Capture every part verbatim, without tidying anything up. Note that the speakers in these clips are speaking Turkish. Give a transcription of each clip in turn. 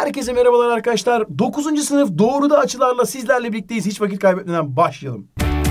Herkese merhabalar arkadaşlar. dokuzuncu sınıf doğruda açılarla sizlerle birlikteyiz. Hiç vakit kaybetmeden başlayalım.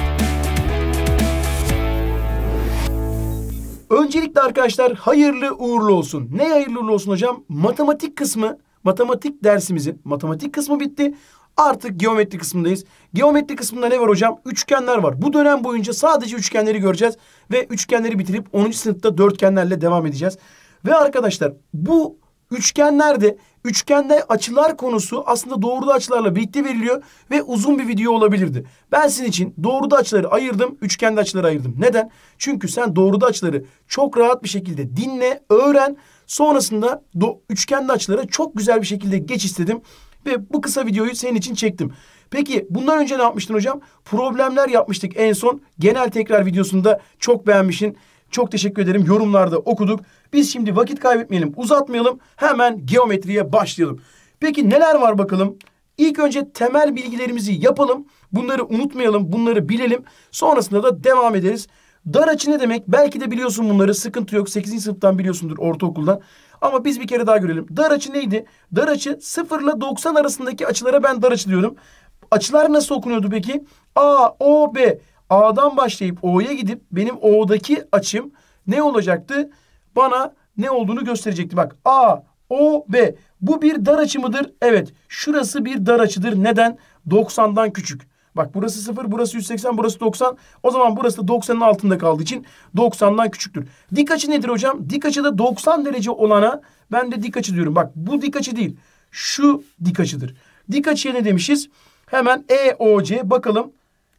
Öncelikle arkadaşlar hayırlı uğurlu olsun. Ne hayırlı uğurlu olsun hocam? Matematik kısmı, matematik dersimizin matematik kısmı bitti. Artık geometri kısmındayız. Geometri kısmında ne var hocam? Üçgenler var. Bu dönem boyunca sadece üçgenleri göreceğiz. Ve üçgenleri bitirip onuncu sınıfta dörtgenlerle devam edeceğiz. Ve arkadaşlar bu üçgenlerde, üçgende açılar konusu aslında doğruda açılarla birlikte veriliyor. Ve uzun bir video olabilirdi. Ben sizin için doğruda açıları ayırdım, üçgende açıları ayırdım. Neden? Çünkü sen doğruda açıları çok rahat bir şekilde dinle, öğren. Sonrasında üçgende açılara çok güzel bir şekilde geç istedim. Ve bu kısa videoyu senin için çektim. Peki bundan önce ne yapmıştın hocam? Problemler yapmıştık en son. Genel tekrar videosunda çok beğenmişsin. Çok teşekkür ederim. Yorumlarda okuduk. Biz şimdi vakit kaybetmeyelim, uzatmayalım. Hemen geometriye başlayalım. Peki neler var bakalım? İlk önce temel bilgilerimizi yapalım. Bunları unutmayalım, bunları bilelim. Sonrasında da devam ederiz. Dar açı ne demek? Belki de biliyorsun bunları. Sıkıntı yok. sekizinci sınıftan biliyorsundur, ortaokuldan. Ama biz bir kere daha görelim. Dar açı neydi? Dar açı sıfır ile doksan arasındaki açılara ben dar açı diyorum. Açılar nasıl okunuyordu peki? A, O, B. A'dan başlayıp O'ya gidip benim O'daki açım ne olacaktı? Bana ne olduğunu gösterecekti. Bak A, O, B. Bu bir dar açı mıdır? Evet. Şurası bir dar açıdır. Neden? doksandan küçük. Bak burası sıfır, burası yüz seksen, burası doksan. O zaman burası da doksanın altında kaldığı için doksandan küçüktür. Dik açı nedir hocam? Dik açıda doksan derece olana ben de dik açı diyorum. Bak bu dik açı değil. Şu dik açıdır. Dik açıya ne demişiz? Hemen E O C bakalım.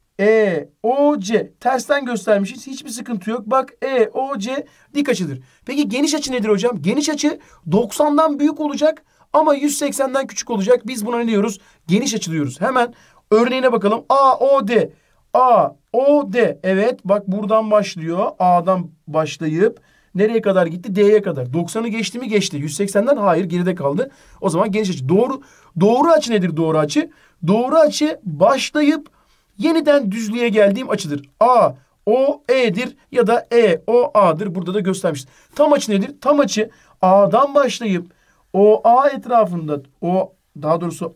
E O C tersten göstermişiz. Hiçbir sıkıntı yok. Bak E O C dik açıdır. Peki geniş açı nedir hocam? Geniş açı doksandan büyük olacak ama yüz seksenden küçük olacak. Biz buna ne diyoruz? Geniş açı diyoruz. Hemen örneğine bakalım. A O D. A O D. Evet bak buradan başlıyor. A'dan başlayıp nereye kadar gitti? D'ye kadar. doksanı geçti mi? Geçti. yüz seksenden hayır, geride kaldı. O zaman geniş açı. Doğru doğru açı nedir doğru açı? Doğru açı başlayıp yeniden düzlüğe geldiğim açıdır. A O E'dir ya da E O A'dır. Burada da göstermişiz. Tam açı nedir? Tam açı A'dan başlayıp O A etrafında o daha doğrusu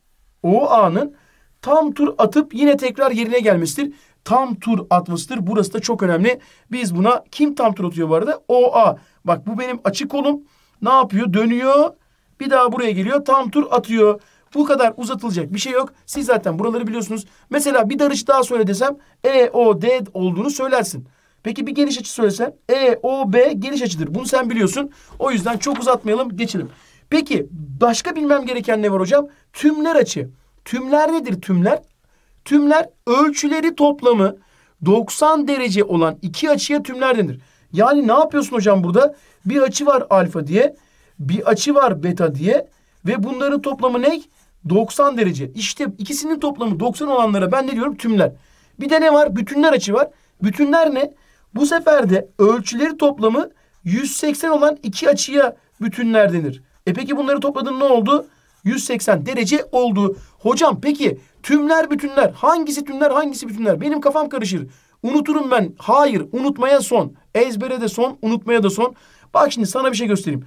O A'nın tam tur atıp yine tekrar yerine gelmesidir. Tam tur atmasıdır. Burası da çok önemli. Biz buna kim tam tur atıyor bu arada? O A. Bak bu benim açı kolum. Ne yapıyor? Dönüyor. Bir daha buraya geliyor. Tam tur atıyor. Bu kadar uzatılacak bir şey yok. Siz zaten buraları biliyorsunuz. Mesela bir dar açı daha söyle desem E O D olduğunu söylersin. Peki bir geniş açı söylesem E O B geniş açıdır. Bunu sen biliyorsun. O yüzden çok uzatmayalım, geçelim. Peki başka bilmem gereken ne var hocam? Tümler açı. Tümler nedir tümler? Tümler ölçüleri toplamı doksan derece olan iki açıya tümler denir. Yani ne yapıyorsun hocam burada? Bir açı var alfa diye, bir açı var beta diye ve bunların toplamı ne? doksan derece. İşte ikisinin toplamı doksan olanlara ben ne diyorum? Tümler. Bir de ne var? Bütünler açı var. Bütünler ne? Bu sefer de ölçüleri toplamı yüz seksen olan iki açıya bütünler denir. E peki bunları topladın ne oldu? yüz seksen derece oldu. Hocam peki tümler bütünler hangisi tümler hangisi bütünler? Benim kafam karışır. Unuturum ben. Hayır, unutmaya son. Ezbere de son, unutmaya da son. Bak şimdi sana bir şey göstereyim.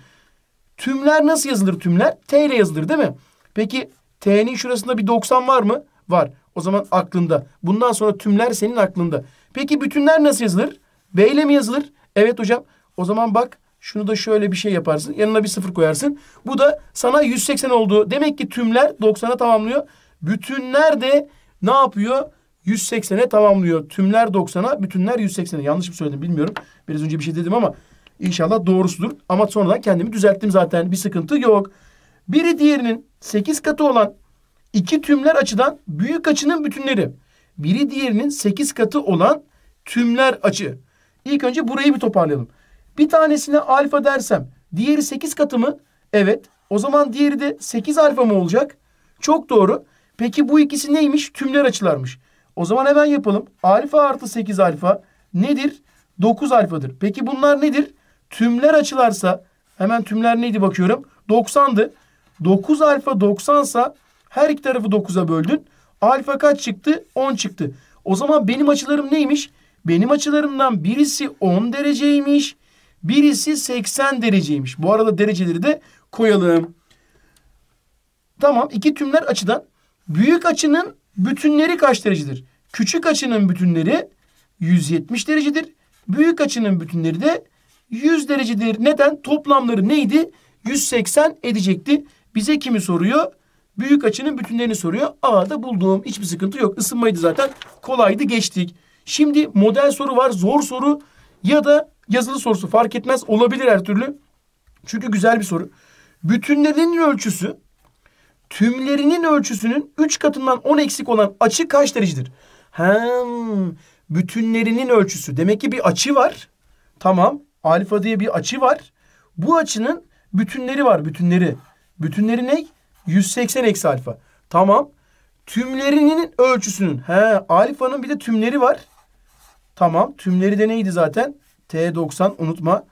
Tümler nasıl yazılır tümler? T ile yazılır değil mi? Peki T'nin şurasında bir doksan var mı? Var. O zaman aklında. Bundan sonra tümler senin aklında. Peki bütünler nasıl yazılır? B ile mi yazılır? Evet hocam. O zaman bak şunu da şöyle bir şey yaparsın. Yanına bir sıfır koyarsın. Bu da sana yüz seksen oldu. Demek ki tümler doksana tamamlıyor. Bütünler de ne yapıyor? yüz seksene tamamlıyor. Tümler doksana, bütünler yüz seksene. Yanlış mı söyledim bilmiyorum. Biraz önce bir şey dedim ama inşallah doğrusudur. Ama sonradan kendimi düzelttim zaten. Bir sıkıntı yok. Biri diğerinin sekiz katı olan iki tümler açıdan büyük açının bütünleri. Biri diğerinin sekiz katı olan tümler açı. İlk önce burayı bir toparlayalım. Bir tanesine alfa dersem diğeri sekiz katı mı? Evet. O zaman diğeri de sekiz alfa mı olacak? Çok doğru. Peki bu ikisi neymiş? Tümler açılarmış. O zaman hemen yapalım. Alfa artı sekiz alfa nedir? dokuz alfadır. Peki bunlar nedir? Tümler açılarsa hemen tümler neydi bakıyorum. doksandı. dokuz alfa doksansa her iki tarafı dokuza böldün. Alfa kaç çıktı? on çıktı. O zaman benim açılarım neymiş? Benim açılarımdan birisi on dereceymiş. Birisi seksen dereceymiş. Bu arada dereceleri de koyalım. Tamam, iki tümler açıdan büyük açının bütünleri kaç derecedir? Küçük açının bütünleri yüz yetmiş derecedir. Büyük açının bütünleri de yüz derecedir. Neden? Toplamları neydi? yüz seksen edecekti. Bize kimi soruyor? Büyük açının bütünlerini soruyor. A'da bulduğum hiçbir sıkıntı yok. Isınmaydı zaten. Kolaydı, geçtik. Şimdi model soru var. Zor soru ya da yazılı sorusu fark etmez. Olabilir her türlü. Çünkü güzel bir soru. Bütünlerinin ölçüsü tümlerinin ölçüsünün üç katından on eksik olan açı kaç derecedir? Hem bütünlerinin ölçüsü. Demek ki bir açı var. Tamam. Alfa diye bir açı var. Bu açının bütünleri var. Bütünleri. Bütünleri ne? yüz seksen eksi alfa. Tamam. Tümlerinin ölçüsünün. He, alfanın bir de tümleri var. Tamam. Tümleri de neydi zaten? T doksan, unutma.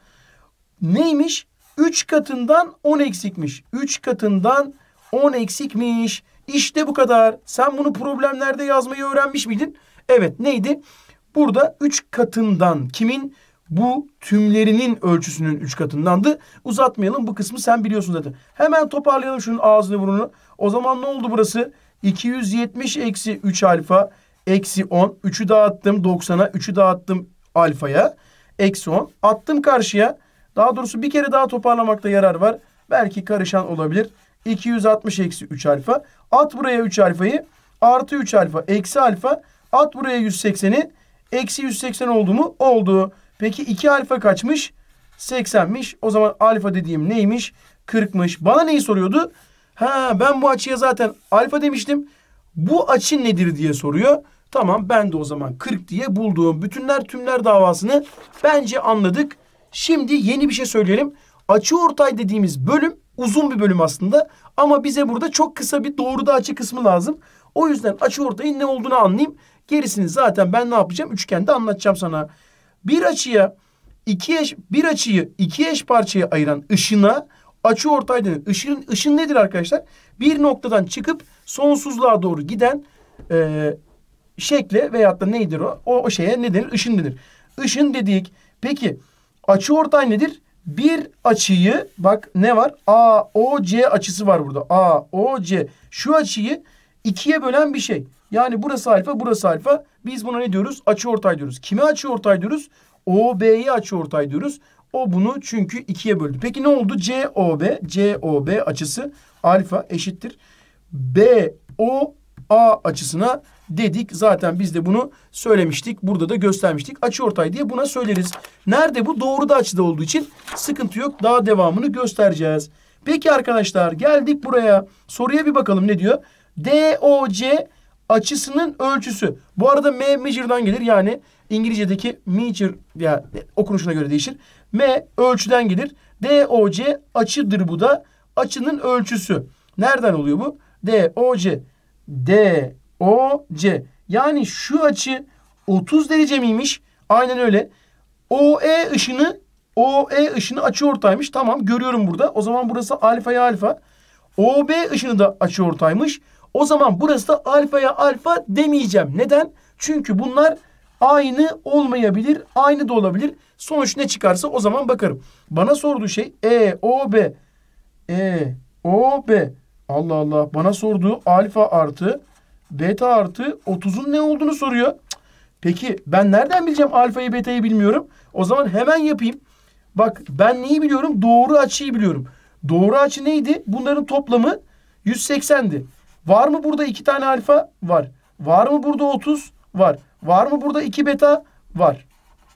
Neymiş? üç katından on eksikmiş. üç katından on eksikmiş. İşte bu kadar. Sen bunu problemlerde yazmayı öğrenmiş miydin? Evet. Neydi? Burada üç katından kimin? Bu tümlerinin ölçüsünün üç katındandı. Uzatmayalım, bu kısmı sen biliyorsun zaten. Hemen toparlayalım şunun ağzını burnunu. O zaman ne oldu burası? iki yüz yetmiş eksi üç alfa eksi on. üçü dağıttım doksana. üçü dağıttım alfaya. Eksi on. Attım karşıya. Daha doğrusu bir kere daha toparlamakta yarar var. Belki karışan olabilir. iki yüz altmış eksi üç alfa. At buraya üç alfayı. Artı üç alfa eksi alfa. At buraya yüz sekseni. Eksi yüz seksen oldu mu? Oldu. Peki iki alfa kaçmış? seksenmiş. O zaman alfa dediğim neymiş? kırkmış. Bana neyi soruyordu? Ha, ben bu açıya zaten alfa demiştim. Bu açı nedir diye soruyor. Tamam, ben de o zaman kırk diye bulduğum bütünler tümler davasını bence anladık. Şimdi yeni bir şey söyleyelim. Açıortay dediğimiz bölüm uzun bir bölüm aslında. Ama bize burada çok kısa bir doğruda açı kısmı lazım. O yüzden açıortayın ne olduğunu anlayayım. Gerisini zaten ben ne yapacağım? Üçgende anlatacağım sana. Bir açıya iki eş, bir açıyı iki eş parçaya ayıran ışına açıortay denir. Işın, ışın nedir arkadaşlar? Bir noktadan çıkıp sonsuzluğa doğru giden e, şekle veyahut da neydir o? O, o şeye ne denir? Işın denir. Işın dedik. Peki açıortay nedir? Bir açıyı, bak ne var? A O C açısı var burada. A O C. Şu açıyı ikiye bölen bir şey. Yani burası alfa, burası alfa. Biz buna ne diyoruz? Açıortay diyoruz. Kime açıortay diyoruz? O B'ye açıortay diyoruz. O bunu çünkü ikiye böldü. Peki ne oldu? C O B, C O B açısı alfa eşittir B O A açısına dedik. Zaten biz de bunu söylemiştik. Burada da göstermiştik. Açıortay diye buna söyleriz. Nerede bu? Doğruda açıda olduğu için sıkıntı yok. Daha devamını göstereceğiz. Peki arkadaşlar, geldik buraya. Soruya bir bakalım ne diyor? D O C açısının ölçüsü. Bu arada M measure'dan gelir. Yani İngilizce'deki measure ya okunuşuna göre değişir. M ölçüden gelir. D O C açıdır bu da. Açının ölçüsü. Nereden oluyor bu? D O C. D O C. Yani şu açı otuz derece miymiş? Aynen öyle. O E ışını O E ışını açıortaymış. Tamam, görüyorum burada. O zaman burası alfaya alfa. O B ışını da açıortaymış. O zaman burası da alfaya alfa demeyeceğim. Neden? Çünkü bunlar aynı olmayabilir. Aynı da olabilir. Sonuç ne çıkarsa o zaman bakarım. Bana sorduğu şey E O B. E O B. Allah Allah. Bana sorduğu alfa artı beta artı otuzun ne olduğunu soruyor. Peki ben nereden bileceğim alfayı betayı bilmiyorum. O zaman hemen yapayım. Bak, ben neyi biliyorum? Doğru açıyı biliyorum. Doğru açı neydi? Bunların toplamı yüz seksendi. Var mı burada iki tane alfa? Var. Var mı burada otuz? Var. Var mı burada iki beta? Var.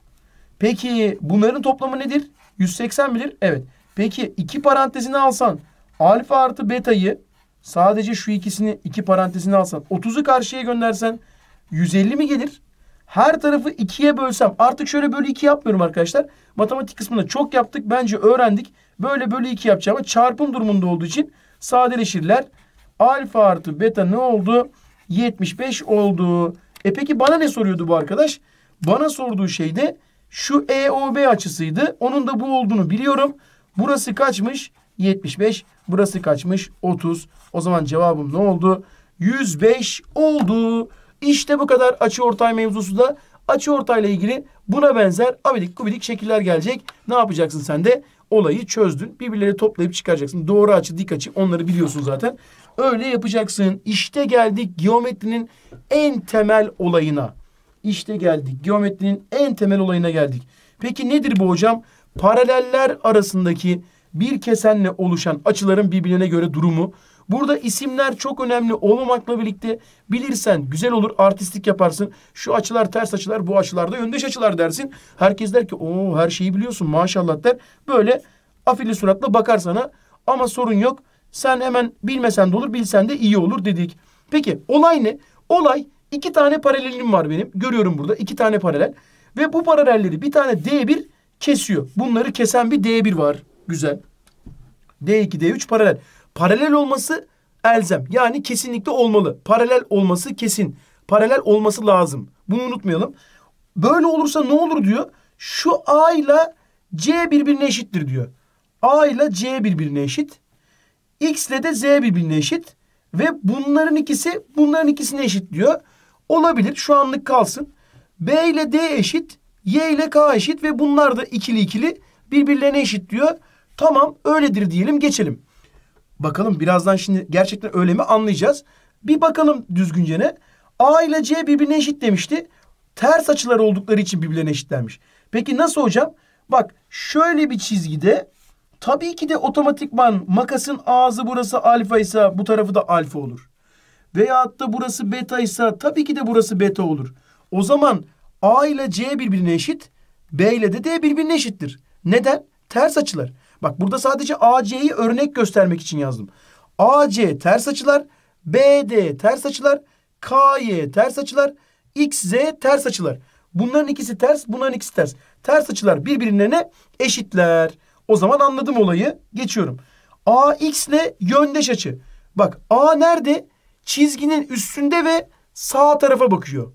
Peki bunların toplamı nedir? yüz seksen midir? Evet. Peki iki parantezini alsan alfa artı betayı, sadece şu ikisini iki parantezini alsan otuzu karşıya göndersen yüz elli mi gelir? Her tarafı ikiye bölsem, artık şöyle bölü iki yapmıyorum arkadaşlar. Matematik kısmında çok yaptık. Bence öğrendik. Böyle bölü iki yapacağım ama çarpım durumunda olduğu için sadeleşirler. Alfa artı beta ne oldu? yetmiş beş oldu. E peki bana ne soruyordu bu arkadaş? Bana sorduğu şey de şu E O B açısıydı. Onun da bu olduğunu biliyorum. Burası kaçmış? yetmiş beş. Burası kaçmış? otuz. O zaman cevabım ne oldu? yüz beş oldu. İşte bu kadar açıortay mevzusu da. Açıortayla ilgili buna benzer abidik gubidik şekiller gelecek. Ne yapacaksın sen de? olayı çözdün. Birbirleri toplayıp çıkaracaksın. Doğru açı, dik açı onları biliyorsun zaten. Öyle yapacaksın. İşte geldik geometrinin en temel olayına. İşte geldik. Geometrinin en temel olayına geldik. Peki nedir bu hocam? Paraleller arasındaki bir kesenle oluşan açıların birbirine göre durumu. Burada isimler çok önemli olmamakla birlikte bilirsen güzel olur, artistik yaparsın. Şu açılar ters açılar, bu açılar da yöndeş açılar dersin. Herkes der ki o her şeyi biliyorsun maşallah der. Böyle afili suratla bakar sana ama sorun yok. Sen hemen bilmesen de olur, bilsen de iyi olur dedik. Peki olay ne? Olay iki tane paralelim var benim. Görüyorum burada iki tane paralel. Ve bu paralelleri bir tane D bir kesiyor. Bunları kesen bir D bir var. Güzel. D iki, D üç paralel. Paralel olması elzem. Yani kesinlikle olmalı. Paralel olması kesin. Paralel olması lazım. Bunu unutmayalım. Böyle olursa ne olur diyor. Şu A ile C birbirine eşittir diyor. A ile C birbirine eşit. X ile de Z birbirine eşit. Ve bunların ikisi bunların ikisine eşit diyor. Olabilir. Şu anlık kalsın. B ile D eşit. Y ile K eşit. Ve bunlar da ikili ikili birbirlerine eşit diyor. Tamam öyledir diyelim geçelim. Bakalım birazdan şimdi gerçekten öyle mi anlayacağız. Bir bakalım düzgünce ne? A ile C birbirine eşit demişti. Ters açılar oldukları için birbirlerine eşitlenmiş. Peki nasıl hocam? Bak şöyle bir çizgide tabii ki de otomatikman makasın ağzı burası alfa ise bu tarafı da alfa olur. Veyahut da burası beta ise tabii ki de burası beta olur. O zaman A ile C birbirine eşit. B ile de D birbirine eşittir. Neden? Ters açılar. Bak burada sadece A C'yi örnek göstermek için yazdım. A C ters açılar, B D ters açılar, K Y ters açılar, X Z ters açılar. Bunların ikisi ters, bunların ikisi ters. Ters açılar birbirine eşitler. O zaman anladım olayı. Geçiyorum. A X ile yöndeş açı. Bak A nerede? Çizginin üstünde ve sağ tarafa bakıyor.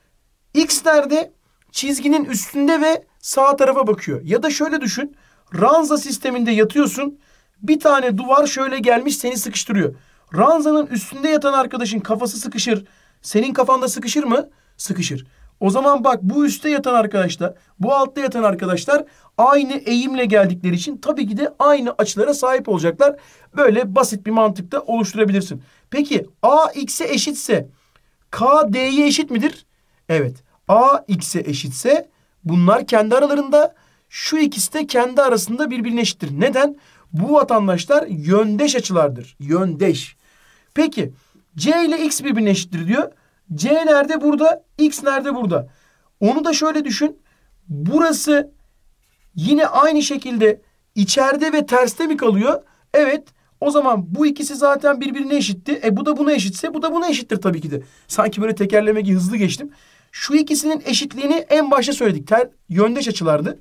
X nerede? Çizginin üstünde ve sağ tarafa bakıyor. Ya da şöyle düşün. Ranza sisteminde yatıyorsun. Bir tane duvar şöyle gelmiş seni sıkıştırıyor. Ranzanın üstünde yatan arkadaşın kafası sıkışır. Senin kafanda sıkışır mı? Sıkışır. O zaman bak bu üstte yatan arkadaşlar, bu altta yatan arkadaşlar aynı eğimle geldikleri için tabii ki de aynı açılara sahip olacaklar. Böyle basit bir mantıkta oluşturabilirsin. Peki A X'e eşitse K D'ye eşit midir? Evet. A X'e eşitse bunlar kendi aralarında, şu ikisi de kendi arasında birbirine eşittir. Neden? Bu vatandaşlar yöndeş açılardır. Yöndeş. Peki C ile X birbirine eşittir diyor. C nerede? Burada. X nerede? Burada. Onu da şöyle düşün. Burası yine aynı şekilde içeride ve terste mi kalıyor? Evet. O zaman bu ikisi zaten birbirine eşitti. E bu da buna eşitse bu da buna eşittir tabii ki de. Sanki böyle tekerleme gibi hızlı geçtim. Şu ikisinin eşitliğini en başta söyledik. Ter, yöndeş açılardı.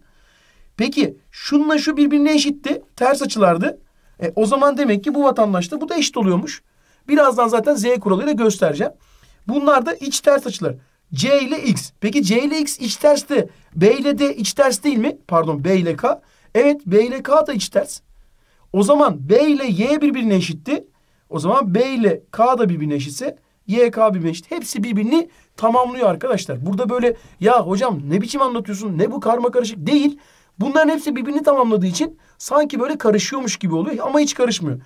Peki şununla şu birbirine eşitti. Ters açılardı. E, o zaman demek ki bu vatandaşta bu da eşit oluyormuş. Birazdan zaten Z kuralıyla göstereceğim. Bunlar da iç ters açılar. C ile X. Peki C ile X iç terste. B ile D iç ters değil mi? Pardon B ile K. Evet B ile K da iç ters. O zaman B ile Y birbirine eşitti. O zaman B ile K da birbirine eşitse Y K birbirine eşit. Hepsi birbirini tamamlıyor arkadaşlar. Burada böyle ya hocam ne biçim anlatıyorsun? Ne bu karma karışık değil. Bunların hepsi birbirini tamamladığı için sanki böyle karışıyormuş gibi oluyor ama hiç karışmıyor.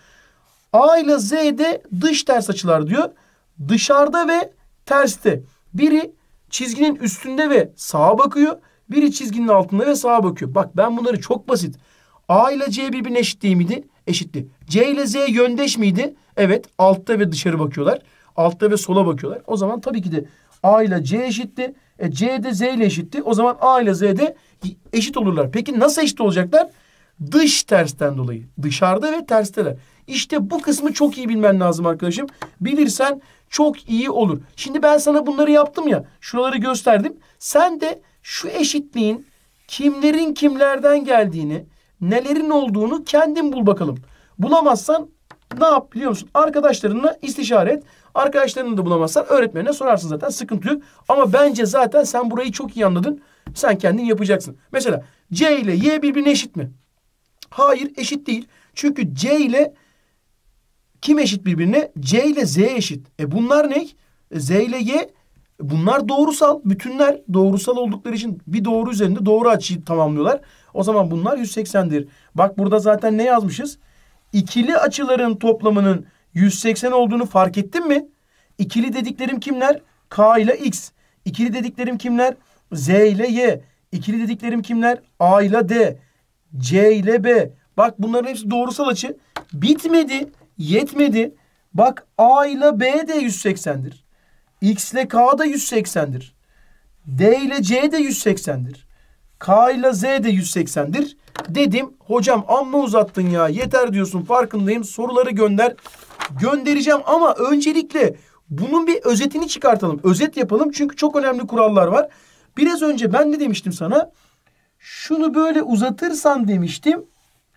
A ile Z'de dış ters açılar diyor. Dışarıda ve terste. Biri çizginin üstünde ve sağa bakıyor. Biri çizginin altında ve sağa bakıyor. Bak ben bunları çok basit. A ile C birbirine eşit değil miydi? Eşitti. C ile Z yöndeş miydi? Evet. Altta ve dışarı bakıyorlar. Altta ve sola bakıyorlar. O zaman tabii ki de A ile C eşitti. E, C de Z ile eşitti. O zaman A ile Z de eşit olurlar. Peki nasıl eşit olacaklar? Dış tersten dolayı. Dışarıda ve tersteler. İşte bu kısmı çok iyi bilmen lazım arkadaşım. Bilirsen çok iyi olur. Şimdi ben sana bunları yaptım ya. Şuraları gösterdim. Sen de şu eşitliğin kimlerin kimlerden geldiğini, nelerin olduğunu kendin bul bakalım. Bulamazsan ne yap biliyor musun? Arkadaşlarınla istişare et. Arkadaşlarını da bulamazsan öğretmenine sorarsın zaten. Sıkıntı yok. Ama bence zaten sen burayı çok iyi anladın. Sen kendin yapacaksın. Mesela C ile Y birbirine eşit mi? Hayır eşit değil. Çünkü C ile kim eşit birbirine? C ile Z eşit. E bunlar ne? Z ile Y Bunlar doğrusal bütünler. Doğrusal oldukları için bir doğru üzerinde doğru açıyı tamamlıyorlar. O zaman bunlar yüz seksendir. Bak burada zaten ne yazmışız? İkili açıların toplamının yüz seksen olduğunu fark ettin mi? İkili dediklerim kimler? K ile X. İkili dediklerim kimler? Z ile Y. İkili dediklerim kimler? A ile D. C ile B. Bak bunların hepsi doğrusal açı. Bitmedi. Yetmedi. Bak A ile B de yüz seksendir. X ile K da yüz seksendir. D ile C de yüz seksendir. K ile Z de yüz seksendir. Dedim hocam amma uzattın ya, yeter diyorsun, farkındayım, soruları gönder. Göndereceğim ama öncelikle bunun bir özetini çıkartalım. Özet yapalım çünkü çok önemli kurallar var. Biraz önce ben ne demiştim sana? Şunu böyle uzatırsan demiştim.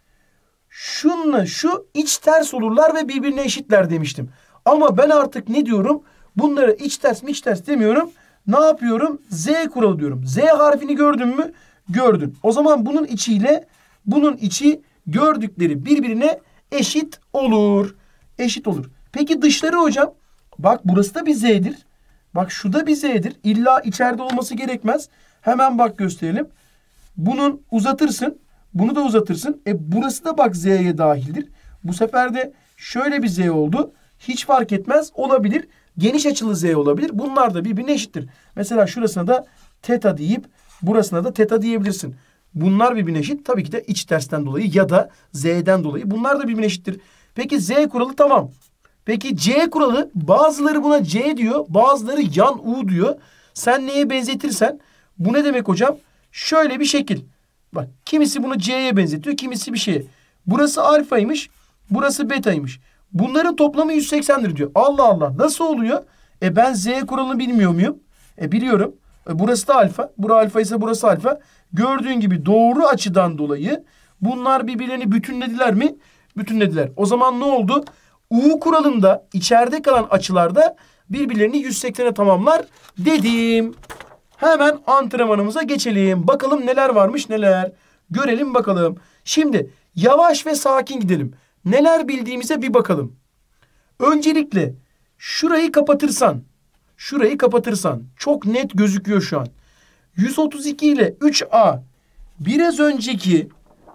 Şunla şu iç ters olurlar ve birbirine eşitler demiştim. Ama ben artık ne diyorum? Bunlara iç ters mi iç ters demiyorum. Ne yapıyorum? Z kuralı diyorum. Z harfini gördün mü? Gördün. O zaman bunun içiyle bunun içi gördükleri birbirine eşit olur. Eşit olur. Peki dışları hocam? Bak burası da bir Z'dir. Bak şu da bir Z'dir. İlla içeride olması gerekmez. Hemen bak gösterelim. Bunun uzatırsın. Bunu da uzatırsın. E burası da bak Z'ye dahildir. Bu sefer de şöyle bir Z oldu. Hiç fark etmez, olabilir. Geniş açılı Z olabilir. Bunlar da birbirine eşittir. Mesela şurasına da teta deyip burasına da teta diyebilirsin. Bunlar birbirine eşit. Tabii ki de iç tersten dolayı ya da Z'den dolayı. Bunlar da birbirine eşittir. Peki Z kuralı tamam. Peki C kuralı, bazıları buna C diyor. Bazıları yan U diyor. Sen neye benzetirsen. Bu ne demek hocam? Şöyle bir şekil. Bak kimisi bunu C'ye benzetiyor. Kimisi bir şeye. Burası alfaymış. Burası betaymış. Bunların toplamı yüz seksendir diyor. Allah Allah, nasıl oluyor? E ben Z kuralını bilmiyor muyum? E biliyorum. E burası da alfa. Burası alfa ise burası alfa. Gördüğün gibi doğru açıdan dolayı bunlar birbirlerini bütünlediler mi? Bütünlediler. O zaman ne oldu? U kuralında içeride kalan açılarda birbirlerini yüz seksene tamamlar dedim. Hemen antrenmanımıza geçelim. Bakalım neler varmış neler. Görelim bakalım. Şimdi yavaş ve sakin gidelim. Neler bildiğimize bir bakalım. Öncelikle şurayı kapatırsan, şurayı kapatırsan çok net gözüküyor şu an. yüz otuz iki ile üç A biraz önceki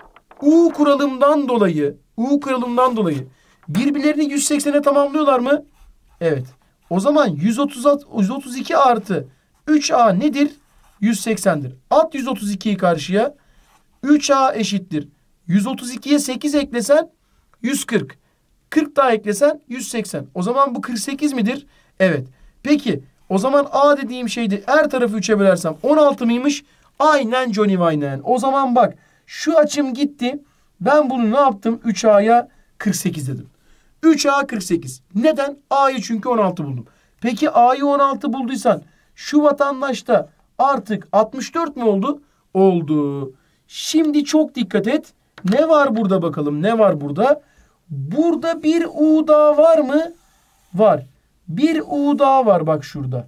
U kuralımdan dolayı, U kuralımdan dolayı birbirlerini yüz seksene tamamlıyorlar mı? Evet. O zaman yüz otuz, yüz otuz iki artı üç A nedir? yüz seksendir. At yüz otuz ikiyi karşıya. üç A eşittir. yüz otuz ikiye sekiz eklesen yüz kırk. kırk daha eklesen yüz seksen. O zaman bu kırk sekiz midir? Evet. Peki o zaman A dediğim şeydi. Her tarafı üçe bölersem on altı mıymış? Aynen Johnny aynen. O zaman bak şu açım gitti. Ben bunu ne yaptım? üç A'ya kırk sekiz dedim. üç A kırk sekiz. Neden? A'yı çünkü on altı buldum. Peki A'yı on altı bulduysan şu vatandaş da artık altmış dört mü oldu? Oldu. Şimdi çok dikkat et. Ne var burada bakalım? Ne var burada? Burada bir U daha var mı? Var. Bir U daha var bak şurada.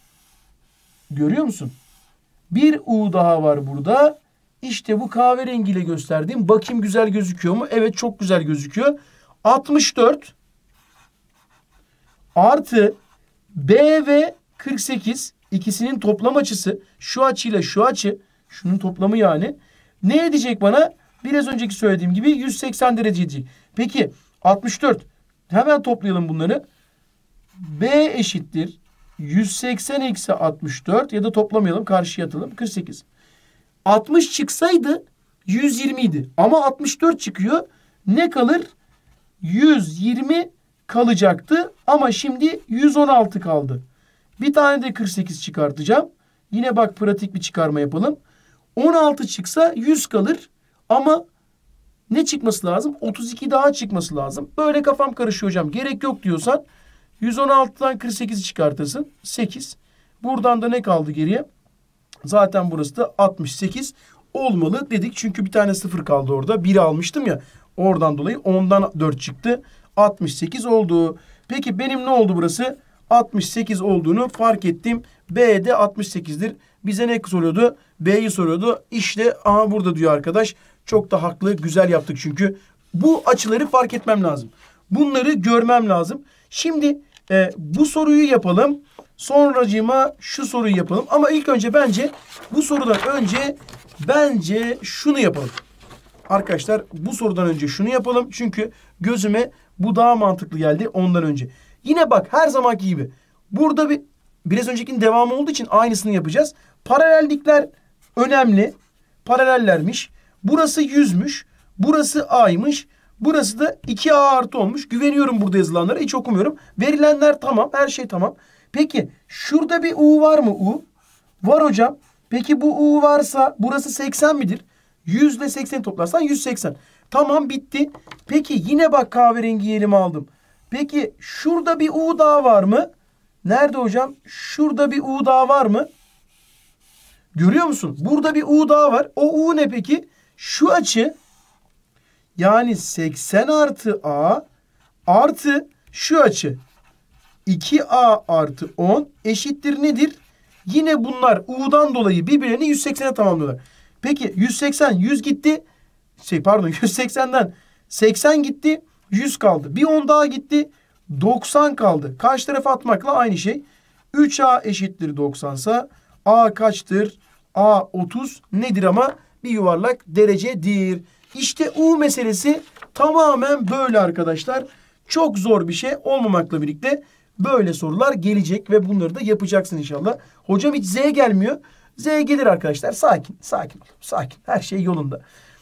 Görüyor musun? Bir U daha var burada. İşte bu kahverengiyle gösterdiğim. Bakayım güzel gözüküyor mu? Evet çok güzel gözüküyor. altmış dört artı B ve kırk sekiz ikisinin toplam açısı. Şu açıyla şu açı. Şunun toplamı yani. Ne edecek bana? Biraz önceki söylediğim gibi yüz seksen derece edecek. Peki altmış dört. Hemen toplayalım bunları. B eşittir. yüz seksen eksi altmış dört ya da toplamayalım, karşıya atalım. kırk sekiz. altmış çıksaydı yüz yirmi idi. Ama altmış dört çıkıyor. Ne kalır? yüz yirmi kalacaktı. Ama şimdi yüz on altı kaldı. Bir tane de kırk sekiz çıkartacağım. Yine bak pratik bir çıkarma yapalım. on altı çıksa yüz kalır. Ama ne çıkması lazım? otuz iki daha çıkması lazım. Böyle kafam karışıyor hocam. Gerek yok diyorsan yüz on altıdan kırk sekizi çıkartırsın. sekiz. Buradan da ne kaldı geriye? Zaten burası da altmış sekiz olmalı dedik. Çünkü bir tane sıfır kaldı orada. biri almıştım ya. Oradan dolayı ondan dört çıktı. altmış sekiz oldu. Peki benim ne oldu burası? altmış sekiz olduğunu fark ettim. B de altmış sekizdir. Bize ne soruyordu? B'yi soruyordu. İşte aha burada diyor arkadaş. Çok da haklı. Güzel yaptık çünkü. Bu açıları fark etmem lazım. Bunları görmem lazım. Şimdi e, bu soruyu yapalım. Sonracığıma şu soruyu yapalım. Ama ilk önce bence bu sorudan önce bence şunu yapalım. Arkadaşlar bu sorudan önce şunu yapalım. Çünkü gözüme bu daha mantıklı geldi ondan önce. Yine bak her zamanki gibi. Burada bir biraz öncekinin devamı olduğu için aynısını yapacağız. Paralellikler önemli. Paralellermiş. Burası yüzmüş. Burası A'ymış. Burası da iki A artı olmuş. Güveniyorum burada yazılanlara. Hiç okumuyorum. Verilenler tamam. Her şey tamam. Peki şurada bir U var mı U? Var hocam. Peki bu U varsa burası seksen midir? yüz ile sekseni toplarsan yüz seksen. Tamam bitti. Peki yine bak kahverengi elime aldım. Peki şurada bir U daha var mı? Nerede hocam? Şurada bir U daha var mı? Görüyor musun? Burada bir U daha var. O U ne peki? Şu açı yani seksen artı A artı şu açı iki A artı on eşittir nedir? Yine bunlar U'dan dolayı birbirlerini yüz seksene tamamlıyorlar. Peki yüz seksen yüz gitti. Şey pardon yüz seksenden seksen gitti. yüz kaldı. Bir on daha gitti. doksan kaldı. Karşı tarafa atmakla aynı şey. üç A eşittir doksansa A kaçtır? A otuz nedir ama? Bir yuvarlak derecedir. İşte U meselesi tamamen böyle arkadaşlar. Çok zor bir şey olmamakla birlikte böyle sorular gelecek ve bunları da yapacaksın inşallah. Hocam hiç Z gelmiyor. Z gelir arkadaşlar. Sakin, sakin, sakin. Her şey yolunda.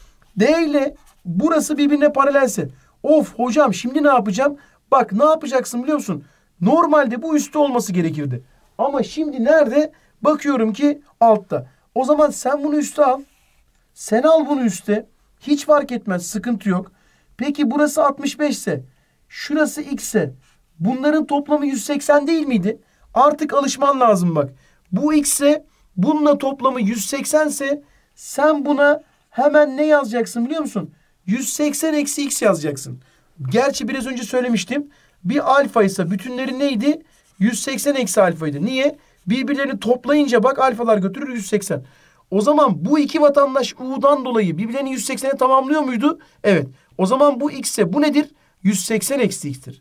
D ile burası birbirine paralelse. Of hocam şimdi ne yapacağım? Bak ne yapacaksın biliyor musun? Normalde bu üstte olması gerekirdi. Ama şimdi nerede? Bakıyorum ki altta. O zaman sen bunu üste al. Sen al bunu üste. Hiç fark etmez. Sıkıntı yok. Peki burası altmış beş ise şurası X ise bunların toplamı yüz seksen değil miydi? Artık alışman lazım bak. Bu X ise bununla toplamı yüz seksen ise sen buna hemen ne yazacaksın biliyor musun? yüz seksen eksi X yazacaksın. Gerçi biraz önce söylemiştim. Bir alfa ise bütünleri neydi? yüz seksen eksi alfaydı. Niye? Birbirlerini toplayınca bak alfalar götürür yüz seksen. O zaman bu iki vatandaş U'dan dolayı birbirlerini yüz seksene tamamlıyor muydu? Evet. O zaman bu X ise bu nedir? yüz seksen eksi X'tir.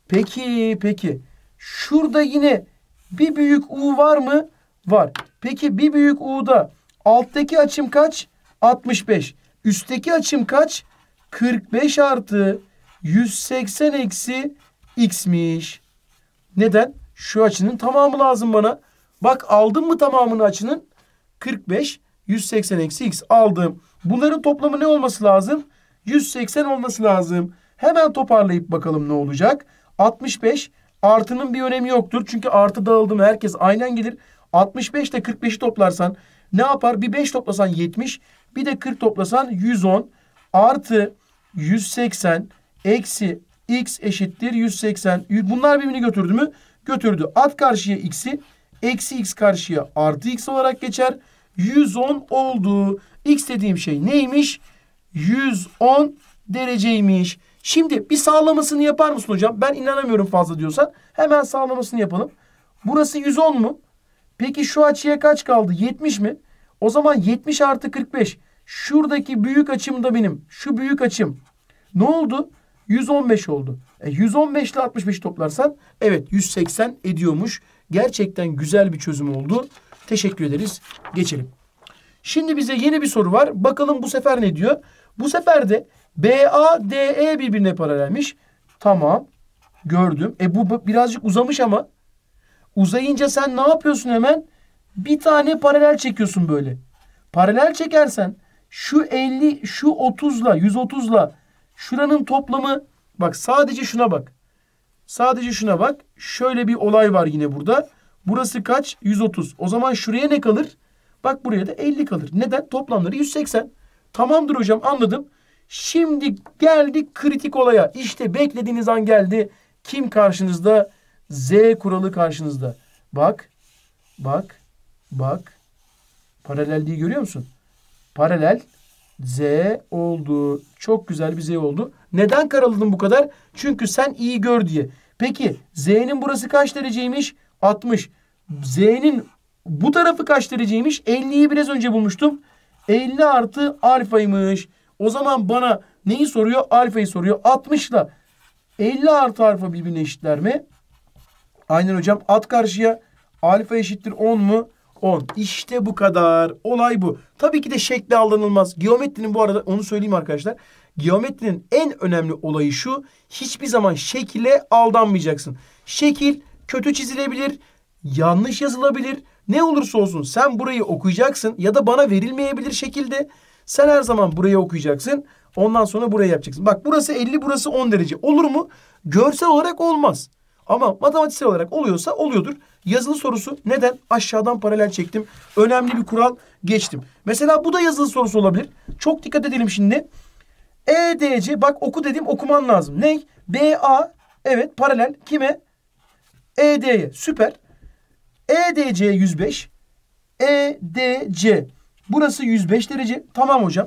Peki, peki. Şurada yine bir büyük U var mı? Var. Peki bir büyük U'da alttaki açım kaç? altmış beş. Üstteki açım kaç? kırk beş artı yüz seksen eksi X'miş. Neden? Şu açının tamamı lazım bana. Bak aldım mı tamamını açının? kırk beş, yüz seksen eksi X aldım. Bunların toplamı ne olması lazım? yüz seksen olması lazım. Hemen toparlayıp bakalım ne olacak? altmış beş artının bir önemi yoktur. Çünkü artı dağıldı mı herkes aynen gelir. altmış beş ile kırk beşi toplarsan ne yapar? Bir beş toplasan yetmiş. Bir de kırk toplasan yüz on. Artı yüz seksen eksi X eşittir yüz seksen. Bunlar birbirini götürdü mü? Götürdü. At karşıya X'i. Eksi X karşıya artı X olarak geçer. yüz on oldu. X dediğim şey neymiş? yüz on dereceymiş. Şimdi bir sağlamasını yapar mısın hocam? Ben inanamıyorum fazla diyorsan. Hemen sağlamasını yapalım. Burası yüz on mu? Peki şu açıya kaç kaldı? yetmiş mi? O zaman yetmiş artı kırk beş. Şuradaki büyük açım da benim. Şu büyük açım. Ne oldu? yüz on beş oldu. E yüz on beş ile altmış beşi toplarsan evet yüz seksen ediyormuş. Gerçekten güzel bir çözüm oldu. Teşekkür ederiz. Geçelim. Şimdi bize yeni bir soru var. Bakalım bu sefer ne diyor? Bu sefer de B A D E birbirine paralelmiş. Tamam. Gördüm. E bu birazcık uzamış ama. Uzayınca sen ne yapıyorsun hemen? Bir tane paralel çekiyorsun böyle. Paralel çekersen şu elli, şu otuzla, yüz otuzla şuranın toplamı bak sadece şuna bak. Sadece şuna bak. Şöyle bir olay var yine burada. Burası kaç? yüz otuz. O zaman şuraya ne kalır? Bak buraya da elli kalır. Neden? Toplamları yüz seksen. Tamamdır hocam anladım. Şimdi geldik kritik olaya. İşte beklediğiniz an geldi. Kim karşınızda? Z kuralı karşınızda. Bak. Bak. Bak. Paralelliği görüyor musun? Paralel. Z oldu. Çok güzel bir Z oldu. Neden karaladın bu kadar? Çünkü sen iyi gör diye. Peki Z'nin burası kaç dereceymiş? altmış. Z'nin bu tarafı kaç dereceymiş? elliyi biraz önce bulmuştum. elli artı alfaymış. O zaman bana neyi soruyor? Alfayı soruyor. altmış ile elli artı alfa birbirine eşitler mi? Aynen hocam. At karşıya. Alfa eşittir on mu? on. İşte bu kadar. Olay bu. Tabii ki de şekle aldanılmaz. Geometrinin bu arada onu söyleyeyim arkadaşlar. Geometrinin en önemli olayı şu. Hiçbir zaman şekile aldanmayacaksın. Şekil kötü çizilebilir, yanlış yazılabilir. Ne olursa olsun sen burayı okuyacaksın ya da bana verilmeyebilir şekilde. Sen her zaman burayı okuyacaksın. Ondan sonra burayı yapacaksın. Bak burası elli, burası on derece. Olur mu? Görsel olarak olmaz. Ama matematiksel olarak oluyorsa oluyordur. Yazılı sorusu neden? Aşağıdan paralel çektim. Önemli bir kural geçtim. Mesela bu da yazılı sorusu olabilir. Çok dikkat edelim şimdi. E D C bak oku dedim okuman lazım. Ne? B A evet paralel kime? E D'ye süper. E D C yüz beş. E D C burası yüz beş derece. Tamam hocam.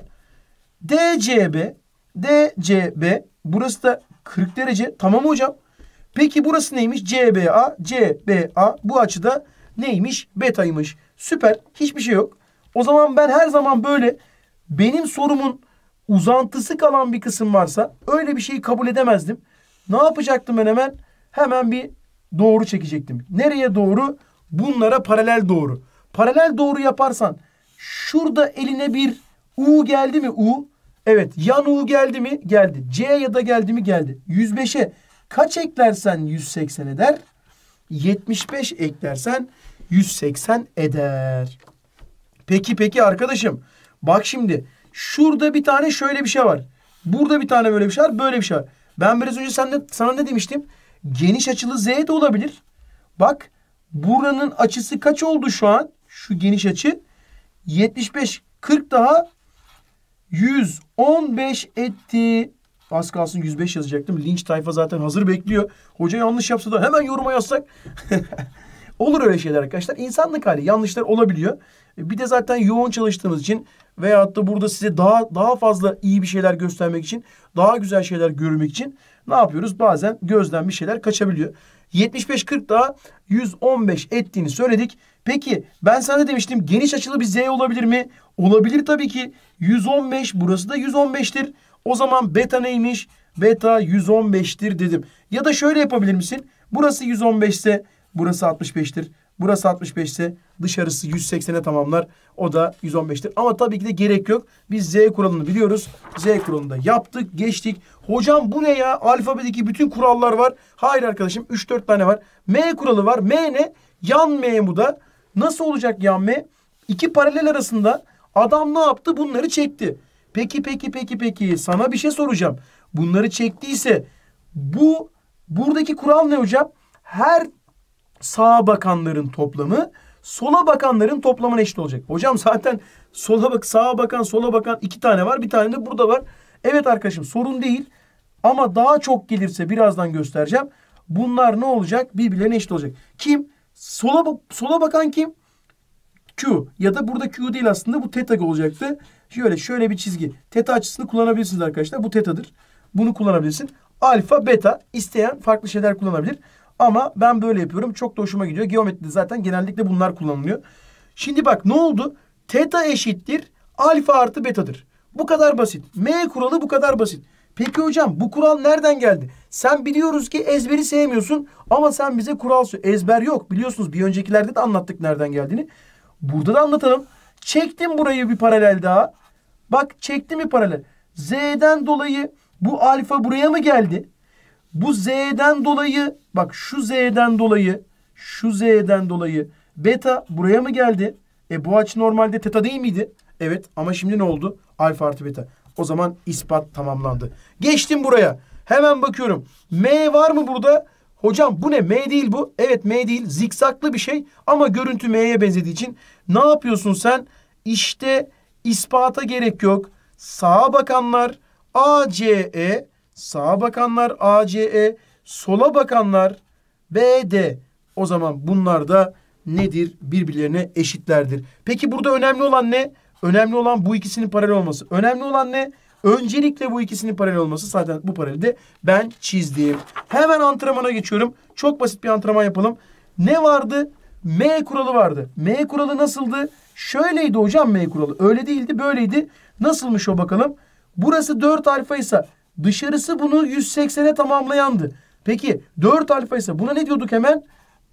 D C B D C B burası da kırk derece. Tamam hocam. Peki burası neymiş? C B A C B A bu açıda neymiş? Betaymış. Süper. Hiçbir şey yok. O zaman ben her zaman böyle benim sorumun uzantısı kalan bir kısım varsa öyle bir şeyi kabul edemezdim. Ne yapacaktım ben hemen? Hemen bir doğru çekecektim. Nereye doğru? Bunlara paralel doğru. Paralel doğru yaparsan şurada eline bir U geldi mi? U. Evet. Yan U geldi mi? Geldi. C ya da geldi mi? Geldi. yüz beşe kaç eklersen yüz seksen eder? yetmiş beş eklersen yüz seksen eder. Peki peki arkadaşım. Bak şimdi. Şurada bir tane şöyle bir şey var. Burada bir tane böyle bir şey var. Böyle bir şey var. Ben biraz önce sana, sana ne demiştim? Geniş açılı Z de olabilir. Bak. Buranın açısı kaç oldu şu an? Şu geniş açı. yetmiş beş. kırk daha yüz on beş etti. Az kalsın yüz beş yazacaktım. Linç tayfa zaten hazır bekliyor. Hoca yanlış yapsa da hemen yoruma yazsak. Olur öyle şeyler arkadaşlar. İnsanlık hali. Yanlışlar olabiliyor. Bir de zaten yoğun çalıştığımız için veyahut da burada size daha daha fazla iyi bir şeyler göstermek için, daha güzel şeyler görmek için ne yapıyoruz? Bazen gözden bir şeyler kaçabiliyor. yetmiş beş kırk daha yüz on beş ettiğini söyledik. Peki ben sana ne demiştim? Geniş açılı bir Z olabilir mi? Olabilir tabii ki. yüz on beş burası da yüz on beştir. O zaman beta neymiş? Beta yüz on beştir dedim. Ya da şöyle yapabilir misin? Burası yüz on beş ise burası altmış beştir. Burası altmış beş ise dışarısı yüz seksene tamamlar. O da yüz on beştir. Ama tabii ki de gerek yok. Biz Z kuralını biliyoruz. Z kuralını da yaptık, geçtik. Hocam bu ne ya? Alfabedeki bütün kurallar var. Hayır arkadaşım üç dört tane var. M kuralı var. M ne? Yan M bu da. Nasıl olacak yan M? İki paralel arasında adam ne yaptı? Bunları çekti. Peki peki peki peki sana bir şey soracağım. Bunları çektiyse bu buradaki kural ne hocam? Her sağa bakanların toplamı sola bakanların toplamına eşit olacak. Hocam zaten sola bak sağa bakan sola bakan iki tane var. Bir tane de burada var. Evet arkadaşım sorun değil. Ama daha çok gelirse birazdan göstereceğim. Bunlar ne olacak? Birbirlerine eşit olacak. Kim? Sola, sola bakan kim? Q. Ya da burada Q değil aslında. Bu teta olacaktı. Şöyle şöyle bir çizgi. Teta açısını kullanabilirsiniz arkadaşlar. Bu tetadır. Bunu kullanabilirsin. Alfa, beta. İsteyen farklı şeyler kullanabilir. Ama ben böyle yapıyorum. Çok da hoşuma gidiyor. Geometride zaten genellikle bunlar kullanılıyor. Şimdi bak ne oldu? Teta eşittir. Alfa artı betadır. Bu kadar basit. M kuralı bu kadar basit. Peki hocam bu kural nereden geldi? Sen biliyoruz ki ezberi sevmiyorsun. Ama sen bize kural söyle. Ezber yok. Biliyorsunuz bir öncekilerde de anlattık nereden geldiğini. Burada da anlatalım. Çektim burayı bir paralel daha. Bak çektim bir paralel. Z'den dolayı bu alfa buraya mı geldi? Bu Z'den dolayı bak şu Z'den dolayı şu Z'den dolayı beta buraya mı geldi? E bu açı normalde teta değil miydi? Evet ama şimdi ne oldu? Alfa artı beta. O zaman ispat tamamlandı. Geçtim buraya. Hemen bakıyorum. M var mı burada? Hocam bu ne? M değil bu. Evet M değil. Zikzaklı bir şey ama görüntü M'ye benzediği için ne yapıyorsun sen? İşte ispata gerek yok. Sağa bakanlar A C E, sağa bakanlar A C E, sola bakanlar B D. O zaman bunlar da nedir? Birbirlerine eşitlerdir. Peki burada önemli olan ne? Önemli olan bu ikisinin paralel olması. Önemli olan ne? Öncelikle bu ikisinin paralel olması. Zaten bu paraleli de ben çizdim. Hemen antrenmana geçiyorum. Çok basit bir antrenman yapalım. Ne vardı? M kuralı vardı. M kuralı nasıldı? Şöyleydi hocam M kuralı. Öyle değildi, böyleydi. Nasılmış o bakalım? Burası dört alfa ise dışarısı bunu yüz seksene tamamlayandı. Peki dört alfa ise buna ne diyorduk hemen?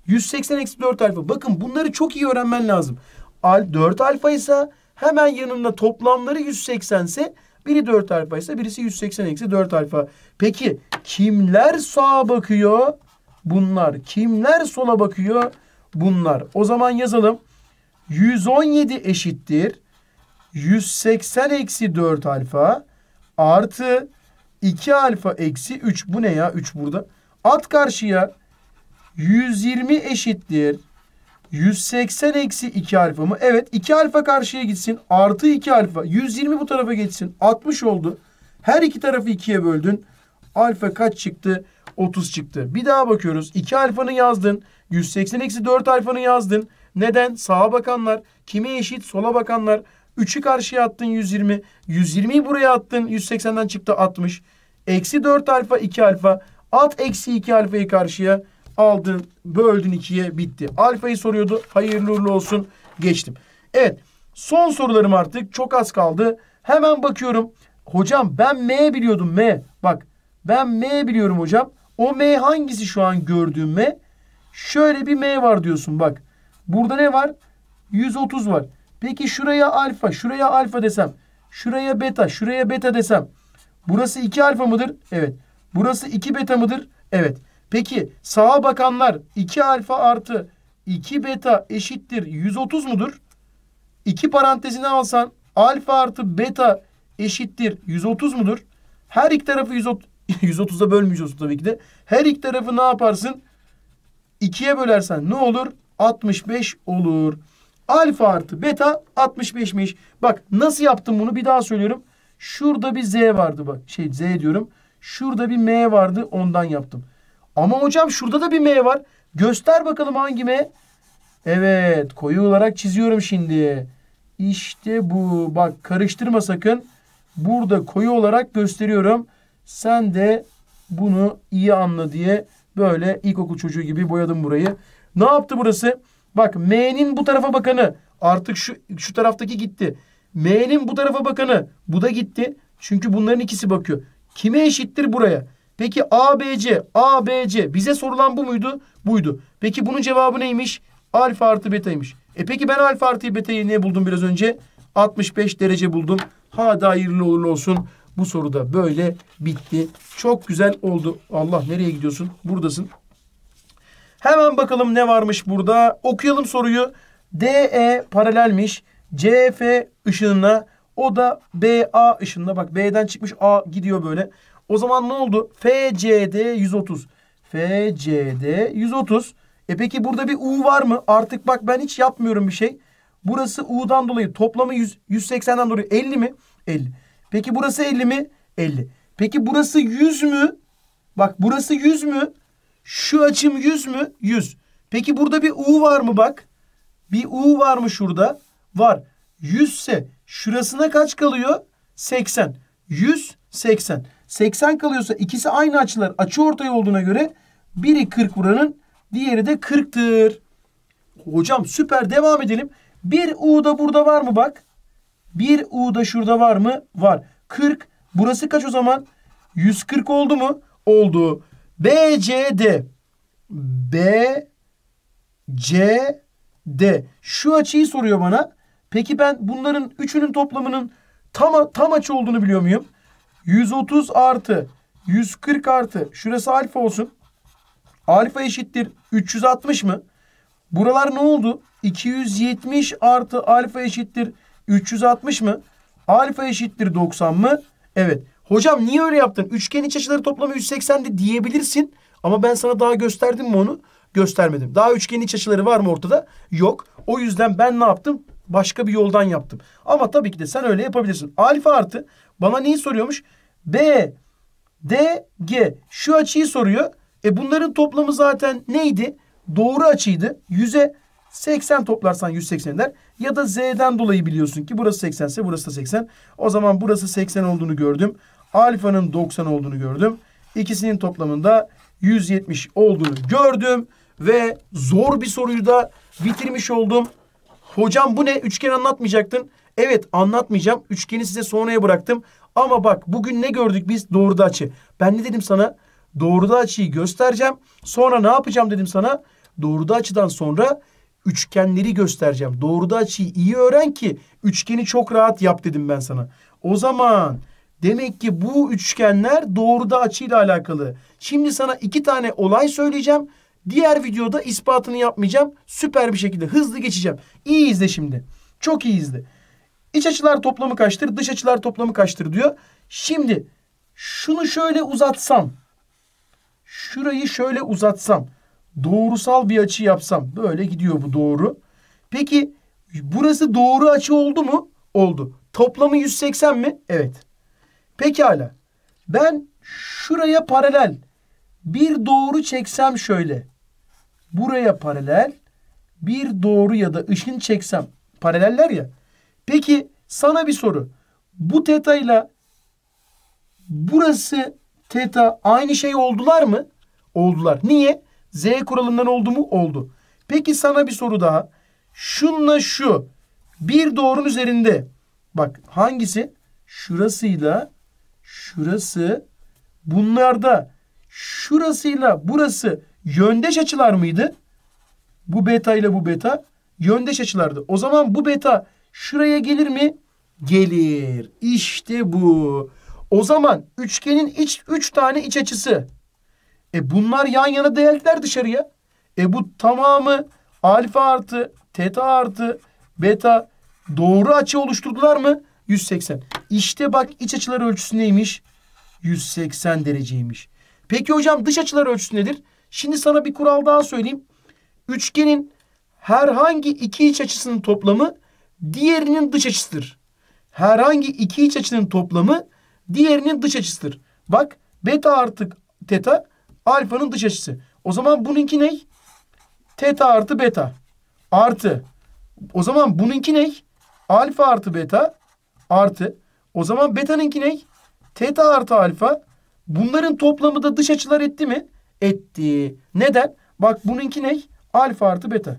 yüz seksen eksi dört alfa. Bakın bunları çok iyi öğrenmen lazım. Al, dört alfa ise hemen yanında toplamları yüz seksen ise biri dört alfa ise birisi yüz seksen eksi dört alfa. Peki kimler sağa bakıyor? Bunlar. Kimler sola bakıyor? Bunlar. O zaman yazalım. yüz on yedi eşittir yüz seksen eksi dört alfa artı iki alfa eksi üç. Bu ne ya? üç burada. At karşıya. yüz yirmi eşittir yüz seksen eksi iki alfa mı? Evet. iki alfa karşıya gitsin. Artı iki alfa. yüz yirmi bu tarafa geçsin. altmış oldu. Her iki tarafı ikiye böldün. Alfa kaç çıktı? otuz çıktı. Bir daha bakıyoruz. iki alfanı yazdın. yüz seksen eksi dört alfanı yazdın. Neden? Sağa bakanlar. Kime eşit? Sola bakanlar. üçü karşıya attın yüz yirmi. yüz yirmiyi buraya attın. yüz seksenden çıktı altmış. Eksi dört alfa iki alfa. At eksi iki alfayı karşıya. Aldın. Böldün ikiye. Bitti. Alfayı soruyordu. Hayırlı uğurlu olsun. Geçtim. Evet. Son sorularım artık. Çok az kaldı. Hemen bakıyorum. Hocam ben M biliyordum. M. Bak. Ben M biliyorum hocam. O M hangisi şu an gördüğüm M? Şöyle bir M var diyorsun bak. Burada ne var? yüz otuz var. Peki şuraya alfa, şuraya alfa desem. Şuraya beta, şuraya beta desem. Burası iki alfa mıdır? Evet. Burası iki beta mıdır? Evet. Peki sağa bakanlar iki alfa artı iki beta eşittir yüz otuz mudur? iki parantezine alsan alfa artı beta eşittir yüz otuz mudur? Her iki tarafı yüz otuz, yüz otuza bölmeyeceğiz tabii ki de. Her iki tarafı ne yaparsın? ikiye bölersen ne olur? altmış beş olur. Alfa artı beta altmış beşmiş. Bak nasıl yaptım bunu bir daha söylüyorum. Şurada bir Z vardı bak. Şey Z diyorum. Şurada bir M vardı ondan yaptım. Ama hocam şurada da bir M var. Göster bakalım hangi M? Evet koyu olarak çiziyorum şimdi. İşte bu. Bak karıştırma sakın. Burada koyu olarak gösteriyorum. Sen de bunu iyi anla diye böyle ilkokul çocuğu gibi boyadım burayı. Ne yaptı burası? Bak M'nin bu tarafa bakanı artık şu, şu taraftaki gitti. M'nin bu tarafa bakanı bu da gitti. Çünkü bunların ikisi bakıyor. Kime eşittir buraya? Peki A B C, A B C bize sorulan bu muydu? Buydu. Peki bunun cevabı neymiş? Alfa artı betaymış. E peki ben alfa artı betayı ne buldum biraz önce? altmış beş derece buldum. Hadi hayırlı uğurlu olsun. Bu soruda böyle bitti. Çok güzel oldu. Allah nereye gidiyorsun? Buradasın. Hemen bakalım ne varmış burada. Okuyalım soruyu. D E paralelmiş. C F ışınına. O da B A ışınına. Bak B'den çıkmış A gidiyor böyle. O zaman ne oldu? F C D yüz otuz. F C D yüz otuz. E peki burada bir U var mı? Artık bak ben hiç yapmıyorum bir şey. Burası U'dan dolayı toplamı yüz, yüz seksenden dolayı elli mi? elli. Peki burası elli mi? elli. Peki burası yüz mü? Bak burası yüz mü? Şu açım yüz mü? yüz. Peki burada bir U var mı bak? Bir U var mı şurada? Var. yüz ise şurasına kaç kalıyor? seksen. yüz, seksen. seksen kalıyorsa ikisi aynı açılar. Açıortay olduğuna göre biri kırk buranın, diğeri de kırktır. Hocam süper devam edelim. Bir U da burada var mı bak? Bir U da şurada var mı? Var. kırk. Burası kaç o zaman? yüz kırk oldu mu? Oldu. B C D. B C D. Şu açıyı soruyor bana. Peki ben bunların üçünün toplamının tam, tam açı olduğunu biliyor muyum? yüz otuz artı yüz kırk artı şurası alfa olsun. Alfa eşittir üç yüz altmış mı? Buralar ne oldu? iki yüz yetmiş artı alfa eşittir üç yüz altmış mı? Alfa eşittir doksan mı? Evet. Hocam niye öyle yaptın? Üçgen iç açıları toplamı yüz seksendi diyebilirsin. Ama ben sana daha gösterdim mi onu? Göstermedim. Daha üçgen iç açıları var mı ortada? Yok. O yüzden ben ne yaptım? Başka bir yoldan yaptım. Ama tabii ki de sen öyle yapabilirsin. Alfa artı bana neyi soruyormuş? B, D, G. Şu açıyı soruyor. E bunların toplamı zaten neydi? Doğru açıydı. yüze seksen toplarsan yüz seksen eder. Ya da Z'den dolayı biliyorsun ki burası seksen ise burası da seksen. O zaman burası seksen olduğunu gördüm. Alfanın doksan olduğunu gördüm. İkisinin toplamında yüz yetmiş olduğunu gördüm. Ve zor bir soruyu da bitirmiş oldum. Hocam bu ne? Üçgen anlatmayacaktın. Evet anlatmayacağım. Üçgeni size sonraya bıraktım. Ama bak bugün ne gördük biz? Doğruda açı. Ben ne dedim sana? Doğruda açıyı göstereceğim. Sonra ne yapacağım dedim sana? Doğruda açıdan sonra üçgenleri göstereceğim. Doğruda açıyı iyi öğren ki üçgeni çok rahat yap dedim ben sana. O zaman demek ki bu üçgenler doğruda açıyla alakalı. Şimdi sana iki tane olay söyleyeceğim. Diğer videoda ispatını yapmayacağım. Süper bir şekilde hızlı geçeceğim. İyi izle şimdi. Çok iyi izle. İç açılar toplamı kaçtır? Dış açılar toplamı kaçtır diyor. Şimdi şunu şöyle uzatsam. Şurayı şöyle uzatsam. Doğrusal bir açı yapsam. Böyle gidiyor bu doğru. Peki burası doğru açı oldu mu? Oldu. Toplamı yüz seksen mi? Evet. Pekala. Ben şuraya paralel bir doğru çeksem şöyle. Buraya paralel bir doğru ya da ışın çeksem. Paraleller ya. Peki sana bir soru. Bu teta ile burası teta aynı şey oldular mı? Oldular. Niye? Z kuralından oldu mu? Oldu. Peki sana bir soru daha. Şunla şu bir doğrunun üzerinde. Bak hangisi? Şurasıyla şurası. Bunlarda şurasıyla burası yöndeş açılar mıydı? Bu beta ile bu beta yöndeş açılardı. O zaman bu beta şuraya gelir mi? Gelir. İşte bu. O zaman üçgenin iç üç tane iç açısı. E bunlar yan yana değerler dışarıya. E bu tamamı alfa artı teta artı beta doğru açı oluşturdular mı? yüz seksen. İşte bak iç açılar ölçüsü neymiş? yüz seksen dereceymiş. Peki hocam dış açılar ölçüsü nedir? Şimdi sana bir kural daha söyleyeyim. Üçgenin herhangi iki iç açısının toplamı diğerinin dış açısıdır. Herhangi iki iç açının toplamı diğerinin dış açısıdır. Bak beta artı teta alfanın dış açısı. O zaman bununki ne? Teta artı beta artı. O zaman bununki ne? Alfa artı beta artı. O zaman beta'nınki ne? Teta artı alfa. Bunların toplamı da dış açılar etti mi? Etti. Neden? Bak bununki ne? Alfa artı beta.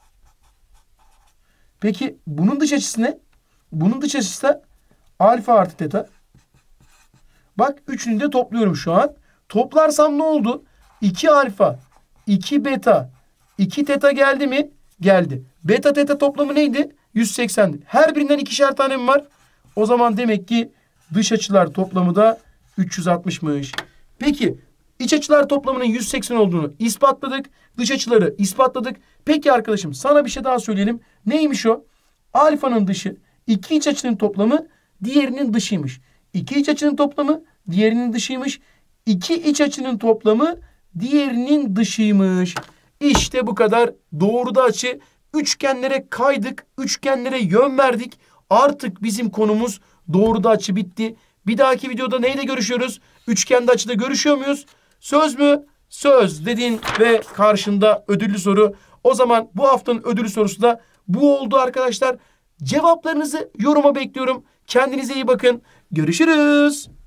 Peki bunun dış açısı ne? Bunun dış açısı da alfa artı teta. Bak üçünü de topluyorum şu an. Toplarsam ne oldu? iki alfa, iki beta, iki teta geldi mi? Geldi. Beta teta toplamı neydi? yüz seksendi. Her birinden ikişer tane mi var? O zaman demek ki dış açılar toplamı da üç yüz altmışmış. Peki iç açılar toplamının yüz seksen olduğunu ispatladık. Dış açıları ispatladık. Peki arkadaşım sana bir şey daha söyleyelim. Neymiş o? Alfanın dışı iki iç açının toplamı diğerinin dışıymış. İki iç açının toplamı diğerinin dışıymış. İki iç açının toplamı diğerinin dışıymış. İşte bu kadar. Doğruda açı. Üçgenlere kaydık. Üçgenlere yön verdik. Artık bizim konumuz doğruda açı bitti. Bir dahaki videoda neyle görüşüyoruz? Üçgende açıda görüşüyor muyuz? Söz mü? Söz dedin ve karşında ödüllü soru. O zaman bu haftanın ödüllü sorusu da bu oldu arkadaşlar. Cevaplarınızı yoruma bekliyorum. Kendinize iyi bakın. Görüşürüz.